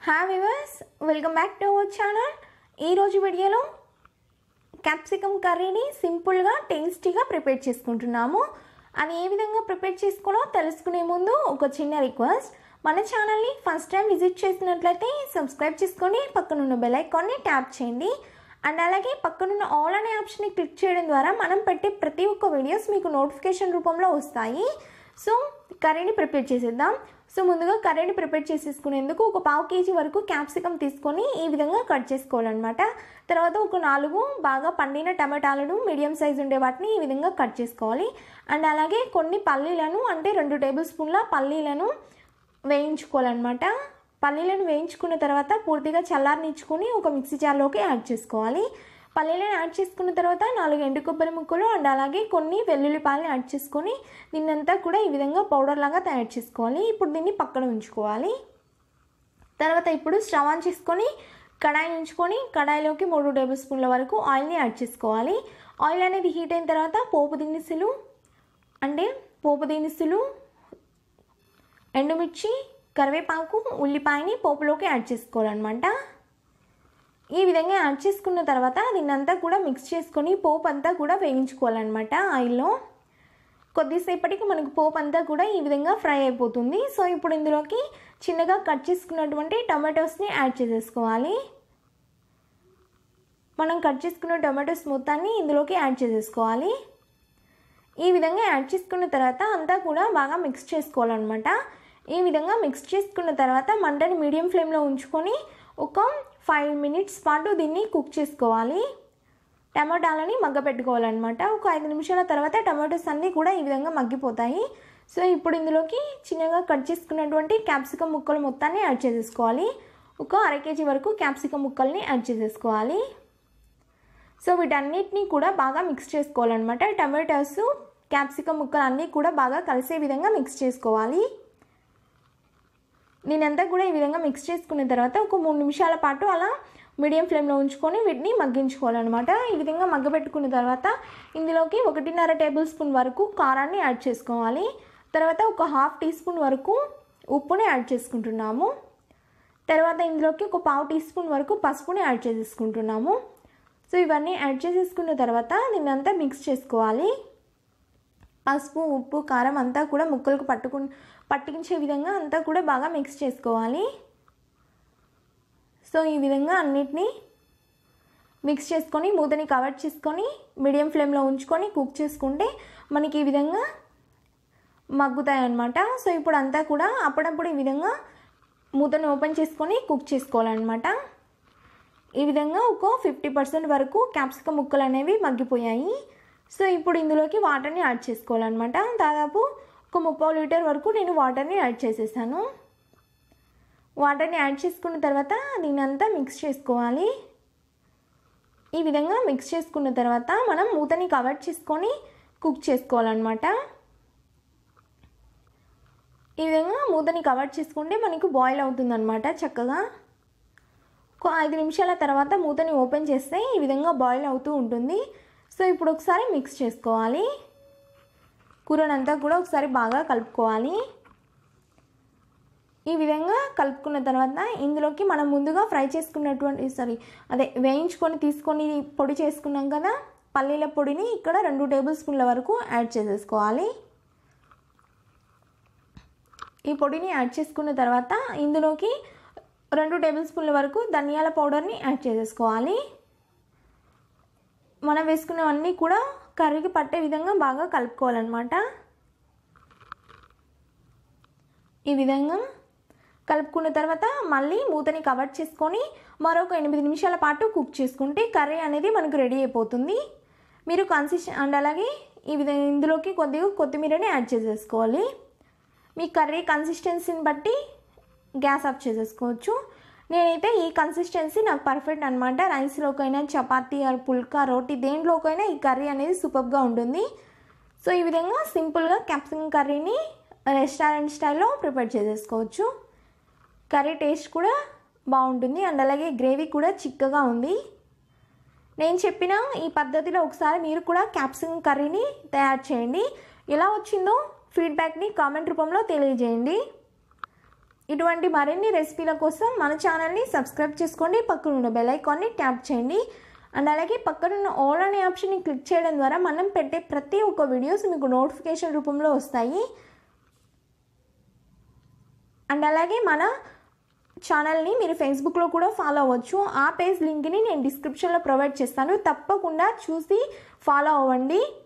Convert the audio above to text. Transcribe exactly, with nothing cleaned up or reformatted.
Hi viewers, welcome back to our channel. ఈరోజు వీడియోలో capsicum కర్రీని సింపుల్గా టేస్టీగా ప్రిపేర్ చేసుకుంటున్నాము. అది ఏ విధంగా ప్రిపేర్ చేసుకోవాలో తెలుసుకునే ముందు ఒక చిన్న రిక్వెస్ట్, మన ఛానల్ని ఫస్ట్ టైం విజిట్ చేసినట్లయితే సబ్స్క్రైబ్ చేసుకొని పక్కనున్న బెల్ ఐకాన్ని ట్యాప్ చేయండి. అండ్ అలాగే పక్కనున్న ఆల్ అనే ఆప్షన్ని క్లిక్ చేయడం ద్వారా మనం పెట్టే ప్రతి ఒక్క వీడియోస్ మీకు నోటిఫికేషన్ రూపంలో వస్తాయి. సో కర్రీని ప్రిపేర్ చేసేద్దాం. సో ముందుగా కర్రీని ప్రిపేర్ చేసేసుకునేందుకు ఒక పావు కేజీ వరకు క్యాప్సికమ్ తీసుకొని ఈ విధంగా కట్ చేసుకోవాలన్నమాట. తర్వాత ఒక నాలుగు బాగా పండిన టమాటాలను మీడియం సైజు ఉండే వాటిని ఈ విధంగా కట్ చేసుకోవాలి. అండ్ అలాగే కొన్ని పల్లీలను అంటే రెండు టేబుల్ స్పూన్ల పల్లీలను వేయించుకోవాలన్నమాట. పల్లీలను వేయించుకున్న తర్వాత పూర్తిగా చల్లారనిచ్చుకొని ఒక మిక్సీ జార్లోకి యాడ్ చేసుకోవాలి. పల్లీలను యాడ్ చేసుకున్న తర్వాత నాలుగు ఎండు కొబ్బరి ముక్కలు అండ్ అలాగే కొన్ని వెల్లుల్లిపాయలను యాడ్ చేసుకొని దీన్నంతా కూడా ఈ విధంగా పౌడర్ లాగా తయారు చేసుకోవాలి. ఇప్పుడు దీన్ని పక్కన ఉంచుకోవాలి. తర్వాత ఇప్పుడు స్టవ్ ఆన్ చేసుకొని కడాయి ఉంచుకొని కడాయిలోకి మూడు టేబుల్ స్పూన్ల వరకు ఆయిల్ని యాడ్ చేసుకోవాలి. ఆయిల్ అనేది హీట్ అయిన తర్వాత పోపు దినుసులు అంటే పోపు దినుసులు ఎండుమిర్చి, కరివేపాకు, ఉల్లిపాయని పోపులోకి యాడ్ చేసుకోవాలన్నమాట. ఈ విధంగా యాడ్ చేసుకున్న తర్వాత దీన్నంతా కూడా మిక్స్ చేసుకొని పోపు అంతా కూడా వేయించుకోవాలన్నమాట ఆయిల్లో. కొద్దిసేపటికి మనకు పోపు అంతా కూడా ఈ విధంగా ఫ్రై అయిపోతుంది. సో ఇప్పుడు ఇందులోకి చిన్నగా కట్ చేసుకున్నటువంటి టమాటోస్ని యాడ్ చేసేసుకోవాలి. మనం కట్ చేసుకున్న టమాటోస్ మొత్తాన్ని ఇందులోకి యాడ్ చేసేసుకోవాలి. ఈ విధంగా యాడ్ చేసుకున్న తర్వాత అంతా కూడా బాగా మిక్స్ చేసుకోవాలన్నమాట. ఈ విధంగా మిక్స్ చేసుకున్న తర్వాత మంటని మీడియం ఫ్లేమ్లో ఉంచుకొని ఒక ఫైవ్ మినిట్స్ పాటు దీన్ని కుక్ చేసుకోవాలి. టమాటాలని మగ్గ పెట్టుకోవాలన్నమాట. ఒక ఐదు నిమిషాల తర్వాత టమాటోస్ అన్నీ కూడా ఈ విధంగా మగ్గిపోతాయి. సో ఇప్పుడు ఇందులోకి చిన్నగా కట్ చేసుకున్నటువంటి క్యాప్సికమ్ ముక్కలు మొత్తాన్ని యాడ్ చేసేసుకోవాలి. ఒక అర కేజీ వరకు క్యాప్సికమ్ ముక్కల్ని యాడ్ చేసేసుకోవాలి. సో వీటన్నిటిని కూడా బాగా మిక్స్ చేసుకోవాలన్నమాట. టమాటోస్ క్యాప్సికమ్ ముక్కలు అన్నీ కూడా బాగా కలిసే విధంగా మిక్స్ చేసుకోవాలి. నేనంతా కూడా ఈ విధంగా మిక్స్ చేసుకున్న తర్వాత ఒక మూడు నిమిషాల పాటు అలా మీడియం ఫ్లేమ్లో ఉంచుకొని వీటిని మగ్గించుకోవాలన్నమాట. ఈ విధంగా మగ్గబెట్టుకున్న తర్వాత ఇందులోకి ఒకటిన్నర టేబుల్ స్పూన్ వరకు కారాన్ని యాడ్ చేసుకోవాలి. తర్వాత ఒక హాఫ్ టీ స్పూన్ వరకు ఉప్పుని యాడ్ చేసుకుంటున్నాము. తర్వాత ఇందులోకి ఒక పావు టీ స్పూన్ వరకు పసుపుని యాడ్ చేసేసుకుంటున్నాము. సో ఇవన్నీ యాడ్ చేసేసుకున్న తర్వాత దీన్ని అంతా మిక్స్ చేసుకోవాలి. పసుపు, ఉప్పు, కారం అంతా కూడా ముక్కలకు పట్టుకు పట్టించే విధంగా అంతా కూడా బాగా మిక్స్ చేసుకోవాలి. సో ఈ విధంగా అన్నిటినీ మిక్స్ చేసుకొని మూతని కవర్ చేసుకొని మీడియం ఫ్లేమ్లో ఉంచుకొని కుక్ చేసుకుంటే మనకి ఈ విధంగా మగ్గుతాయి అన్నమాట. సో ఇప్పుడు అంతా కూడా అప్పుడప్పుడు ఈ విధంగా మూతను ఓపెన్ చేసుకొని కుక్ చేసుకోవాలన్నమాట. ఈ విధంగా ఒక ఫిఫ్టీ పర్సెంట్ వరకు క్యాప్సికమ్ ముక్కలు అనేవి మగ్గిపోయాయి. సో ఇప్పుడు ఇందులోకి వాటర్ని యాడ్ చేసుకోవాలన్నమాట. దాదాపు ఒక ముప్పై లీటర్ వరకు నేను వాటర్ని యాడ్ చేసేసాను. వాటర్ని యాడ్ చేసుకున్న తర్వాత దీన్ని అంతా మిక్స్ చేసుకోవాలి. ఈ విధంగా మిక్స్ చేసుకున్న తర్వాత మనం మూతని కవర్ చేసుకొని కుక్ చేసుకోవాలన్నమాట. ఈ విధంగా మూతని కవర్ చేసుకుంటే మనకు బాయిల్ అవుతుందన్నమాట చక్కగా. ఒక ఐదు నిమిషాల తర్వాత మూతని ఓపెన్ చేస్తే ఈ విధంగా బాయిల్ అవుతూ ఉంటుంది. సో ఇప్పుడు ఒకసారి మిక్స్ చేసుకోవాలి. కూరనంతా కూడా ఒకసారి బాగా కలుపుకోవాలి. ఈ విధంగా కలుపుకున్న తర్వాత ఇందులోకి మనం ముందుగా ఫ్రై చేసుకున్నటువంటి సారీ అదే వేయించుకొని తీసుకొని పొడి చేసుకున్నాం కదా పల్లీల పొడిని ఇక్కడ రెండు టేబుల్ స్పూన్ల వరకు యాడ్ చేసేసుకోవాలి. ఈ పొడిని యాడ్ చేసుకున్న తర్వాత ఇందులోకి రెండు టేబుల్ స్పూన్ల వరకు ధనియాల పౌడర్ని యాడ్ చేసేసుకోవాలి. మనం వేసుకున్నవన్నీ కూడా కర్రీకి పట్టే విధంగా బాగా కలుపుకోవాలన్నమాట. ఈ విధంగా కలుపుకున్న తర్వాత మళ్ళీ మూతని కవర్ చేసుకొని మరొక ఎనిమిది నిమిషాల పాటు కుక్ చేసుకుంటే కర్రీ అనేది మనకు రెడీ అయిపోతుంది. మీరు కన్సిస్టెన్ అండ్ అలాగే ఈ విధంగా ఇందులోకి కొద్దిగా కొత్తిమీరని యాడ్ చేసేసుకోవాలి. మీ కర్రీ కన్సిస్టెన్సీని బట్టి గ్యాస్ ఆఫ్ చేసేసుకోవచ్చు. నేనైతే ఈ కన్సిస్టెన్సీ నాకు పర్ఫెక్ట్ అనమాట. రైస్లోకైనా, చపాతీ ఆర్ పుల్కా, రోటీ దేంట్లోకైనా ఈ కర్రీ అనేది సూపర్గా ఉంటుంది. సో ఈ విధంగా సింపుల్గా క్యాప్సికమ్ కర్రీని రెస్టారెంట్ స్టైల్లో ప్రిపేర్ చేసేసుకోవచ్చు. కర్రీ టేస్ట్ కూడా బాగుంటుంది అండ్ అలాగే గ్రేవీ కూడా చిక్కగా ఉంది. నేను చెప్పిన ఈ పద్ధతిలో ఒకసారి మీరు కూడా క్యాప్సికమ్ కర్రీని తయారు చేయండి. ఎలా వచ్చిందో ఫీడ్బ్యాక్ని కామెంట్ రూపంలో తెలియజేయండి. ఇటువంటి మరిన్ని రెసిపీల కోసం మన ఛానల్ని సబ్స్క్రైబ్ చేసుకోండి, పక్కన ఉన్న బెల్ ఐకాన్ని ట్యాప్ చేయండి. అండ్ అలాగే పక్కనున్న ఆల్ అనే ఆప్షన్ని క్లిక్ చేయడం ద్వారా మనం పెట్టే ప్రతి ఒక్క వీడియోస్ మీకు నోటిఫికేషన్ రూపంలో వస్తాయి. అండ్ అలాగే మన ఛానల్ని మీరు ఫేస్బుక్లో కూడా ఫాలో అవ్వచ్చు. ఆ పేజ్ లింక్ని నేను డిస్క్రిప్షన్లో ప్రొవైడ్ చేస్తాను. తప్పకుండా చూసి ఫాలో అవ్వండి.